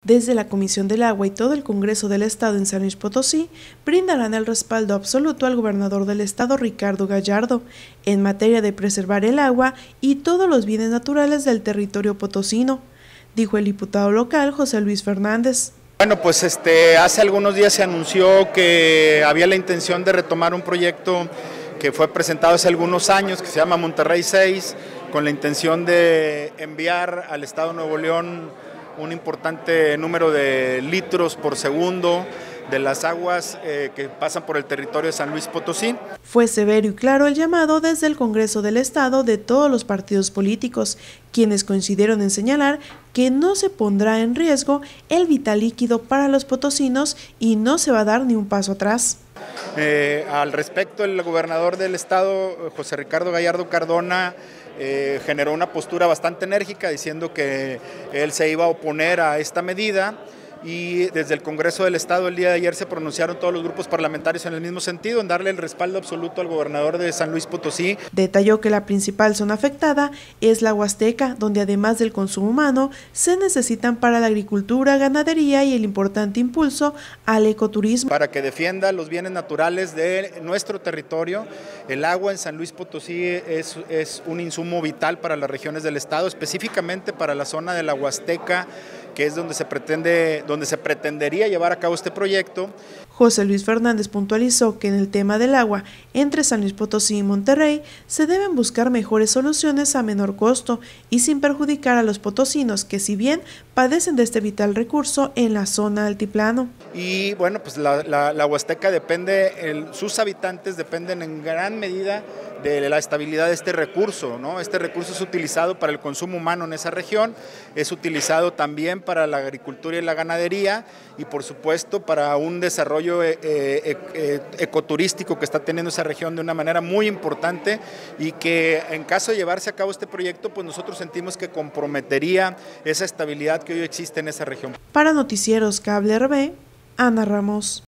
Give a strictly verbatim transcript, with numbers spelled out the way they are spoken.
Desde la Comisión del Agua y todo el Congreso del Estado en San Luis Potosí brindarán el respaldo absoluto al gobernador del Estado, Ricardo Gallardo, en materia de preservar el agua y todos los bienes naturales del territorio potosino, dijo el diputado local José Luis Fernández. Bueno, pues este, hace algunos días se anunció que había la intención de retomar un proyecto que fue presentado hace algunos años, que se llama Monterrey seis, con la intención de enviar al Estado de Nuevo León un importante número de litros por segundo de las aguas eh, que pasan por el territorio de San Luis Potosí. Fue severo y claro el llamado desde el Congreso del Estado de todos los partidos políticos, quienes coincidieron en señalar que no se pondrá en riesgo el vital líquido para los potosinos y no se va a dar ni un paso atrás. Eh, al respecto, el gobernador del Estado, José Ricardo Gallardo Cardona, eh, generó una postura bastante enérgica diciendo que él se iba a oponer a esta medida. Y desde el Congreso del Estado el día de ayer se pronunciaron todos los grupos parlamentarios en el mismo sentido, en darle el respaldo absoluto al gobernador de San Luis Potosí. Detalló que la principal zona afectada es la Huasteca, donde además del consumo humano, se necesitan para la agricultura, ganadería y el importante impulso al ecoturismo. Para que defienda los bienes naturales de nuestro territorio, el agua en San Luis Potosí es, es un insumo vital para las regiones del Estado, específicamente para la zona de la Huasteca, que es donde se pretende, donde se pretendería llevar a cabo este proyecto. José Luis Fernández puntualizó que en el tema del agua entre San Luis Potosí y Monterrey se deben buscar mejores soluciones a menor costo y sin perjudicar a los potosinos que, si bien padecen de este vital recurso en la zona altiplano. Y bueno, pues la, la, la Huasteca depende, el, sus habitantes dependen en gran medida de la estabilidad de este recurso, ¿no? Este recurso es utilizado para el consumo humano en esa región, es utilizado también para la agricultura y la ganadería y por supuesto para un desarrollo eh, eh, eh, ecoturístico que está teniendo esa región de una manera muy importante y que en caso de llevarse a cabo este proyecto, pues nosotros sentimos que comprometería esa estabilidad que hoy existe en esa región. Para Noticieros Cable R B, Ana Ramos.